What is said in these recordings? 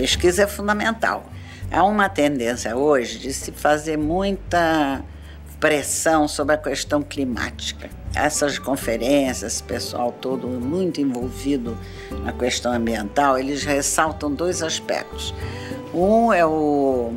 pesquisa é fundamental. Há uma tendência hoje de se fazer muita pressão sobre a questão climática. Essas conferências, esse pessoal todo muito envolvido na questão ambiental, eles ressaltam dois aspectos. Um é o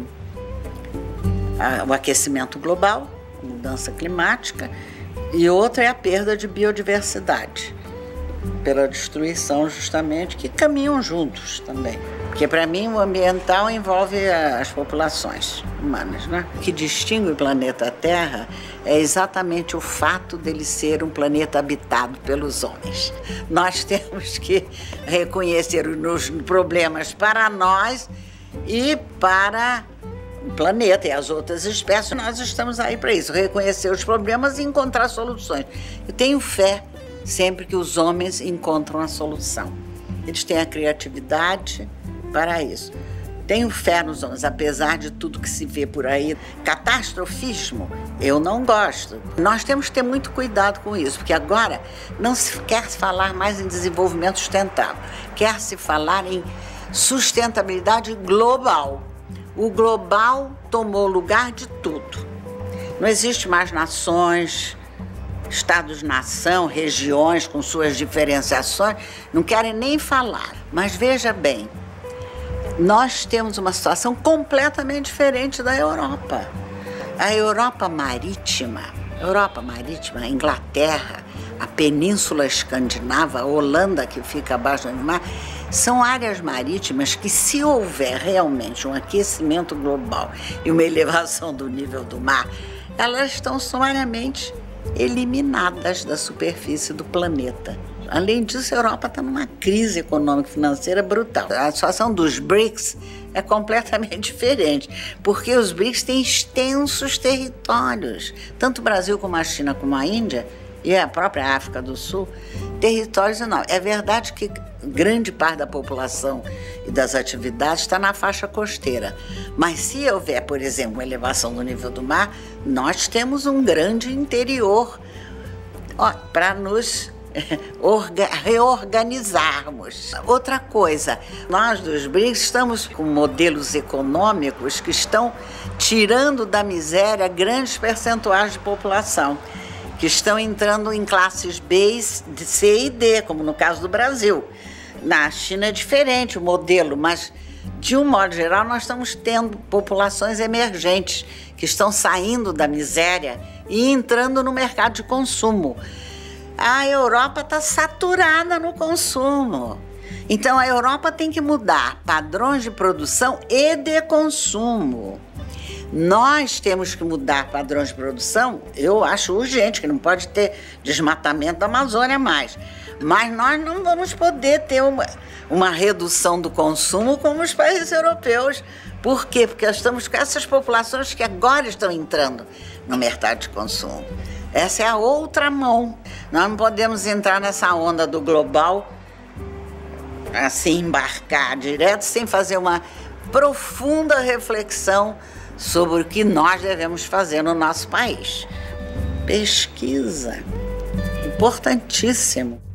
aquecimento global, a mudança climática, e outro é a perda de biodiversidade, pela destruição justamente, que caminham juntos também. Porque para mim o ambiental envolve as populações humanas, né? O que distingue o planeta Terra é exatamente o fato dele ser um planeta habitado pelos homens. Nós temos que reconhecer os problemas para nós e para o planeta e as outras espécies. Nós estamos aí para isso, reconhecer os problemas e encontrar soluções. Eu tenho fé sempre que os homens encontram a solução. Eles têm a criatividade para isso. Tenho fé nos homens, apesar de tudo que se vê por aí. Catastrofismo, eu não gosto. Nós temos que ter muito cuidado com isso, porque agora não se quer falar mais em desenvolvimento sustentável, quer se falar em sustentabilidade global. O global tomou lugar de tudo. Não existe mais nações, estados-nação, regiões com suas diferenciações, não querem nem falar. Mas veja bem, nós temos uma situação completamente diferente da Europa. A Europa marítima, a Inglaterra, a Península Escandinava, a Holanda, que fica abaixo do mar, são áreas marítimas que, se houver realmente um aquecimento global e uma elevação do nível do mar, elas estão sumariamente eliminadas da superfície do planeta. Além disso, a Europa está numa crise econômica e financeira brutal. A situação dos BRICS é completamente diferente, porque os BRICS têm extensos territórios, tanto o Brasil como a China como a Índia e a própria África do Sul, territórios enormes. É verdade que grande parte da população e das atividades está na faixa costeira, mas se houver, por exemplo, uma elevação do nível do mar, nós temos um grande interior para nos reorganizarmos. Outra coisa, nós dos BRICS estamos com modelos econômicos que estão tirando da miséria grandes percentuais de população, que estão entrando em classes B, C e D, como no caso do Brasil. Na China é diferente o modelo, mas de um modo geral nós estamos tendo populações emergentes que estão saindo da miséria e entrando no mercado de consumo. A Europa está saturada no consumo. Então a Europa tem que mudar padrões de produção e de consumo. Nós temos que mudar padrões de produção, eu acho urgente, que não pode ter desmatamento da Amazônia mais. Mas nós não vamos poder ter uma redução do consumo como os países europeus. Por quê? Porque nós estamos com essas populações que agora estão entrando no mercado de consumo. Essa é a outra mão. Nós não podemos entrar nessa onda do global, assim, embarcar direto, sem fazer uma profunda reflexão sobre o que nós devemos fazer no nosso país. Pesquisa, importantíssimo.